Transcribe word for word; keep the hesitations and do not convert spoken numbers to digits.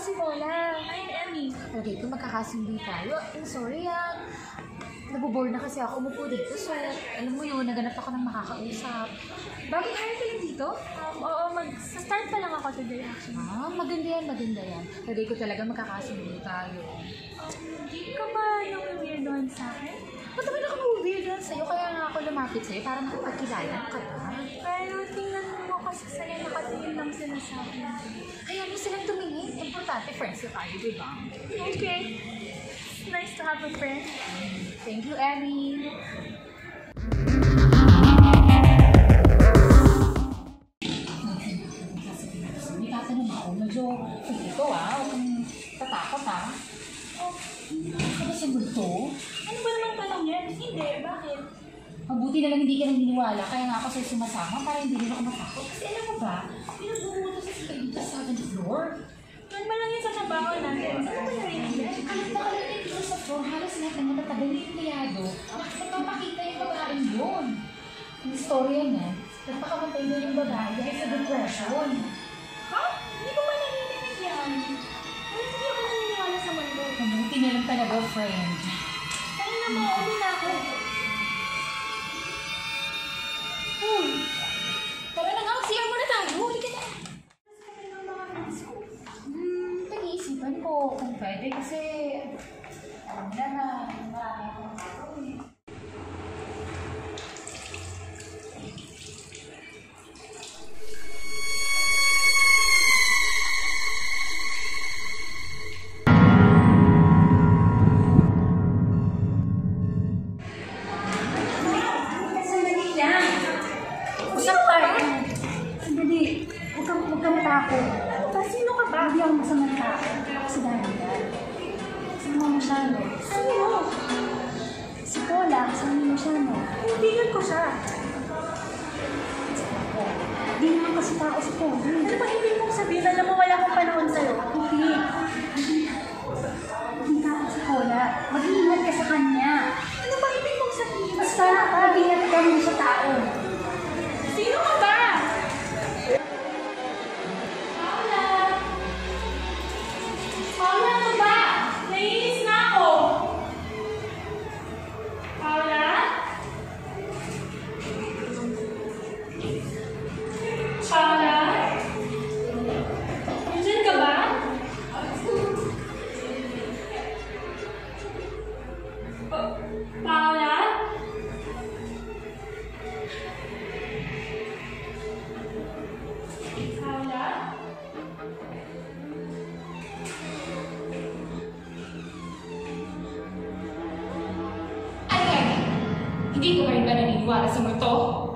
si Paula. Hi, Emmy. Okay, kung magkakasundi tayo, I'm sorry ah. Nabobore na kasi ako umupo dito. So, alam mo yun, naganap ako ng makakausap. Bagong hire ka lang dito? Um, oo, mag-start pa lang ako today actually. Ah, maganda yan, maganda yan. Today ko talaga magkakasundi tayo. Um, di ka ba nang-weird doon sa akin? Ba't naman ako mag-weird lang sa'yo? Kaya nga ako lumapit sa'yo para makapagkilala ka ba? Pero tingnan mo kasi sa'yo nakatingin lang sila sa akin. Kaya mo silang tumingin. Importante, friends na tayo, di ba? Okay. Nice to have a friend. Thank you, Emmy. May tatanong ako, medyo ito ah, huwag kang tatakot ah. Oh, Ano ba sa multo? ano ba naman tanong yan? Hindi, bakit? Mabuti na lang hindi ka naniniwala, kaya nga ako sa'yo sumasama para hindi rin ako matakot. Kasi alam mo ba, pinag-umuto sa si Kayo sa seventh floor. Normal lang yun sa trabaho natin. Ano ba narinig yan? Alam na kayo na dito sa floor, halos lahat ng matatagal na empleyado. Nagpapakita yung babaeng yun. Ang istorya niya, nagpakamatay na yung babae dahil sa depression. Ha? Hindi ko ba narinig yan? Ano hindi ako naniniwala sa mundo? Mabuti na lang talaga, friend. Kaya na mo, uwi na ako. Uy! Tara na nga, C R muna tayo. Huli ka na. Hmm, pag-iisipan ko kung pwede kasi alam na na marami akong gagawin. Sandali lang. Usap tayo. Sandali. Huwag kang, huwag kang matakot. Pa, sino ka ba? Hindi ako masamang tao. Ako si Danica. Kasama mo siya, no? Sino? Si Paula, kasama mo siya, no? Kaibigan ko siya. Hindi naman kasi tao si Paula. Ano ba hindi mong sabihin? Alam mo, wala akong panahon sa'yo. Hindi. Hindi tao si Paula. Mag-iingat ka sa kanya. Ano ba hindi mong sabihin? Basta, mag-iingat ka mo sa tao. Sino ka ba? Paula! Paula, ano ba? Naiinis na ako. Paula? Paula? Nandiyan ka ba? Pa- Paula? Paula? Ay, Emmy! Hindi ko pa rin ba naniniwala sa multo?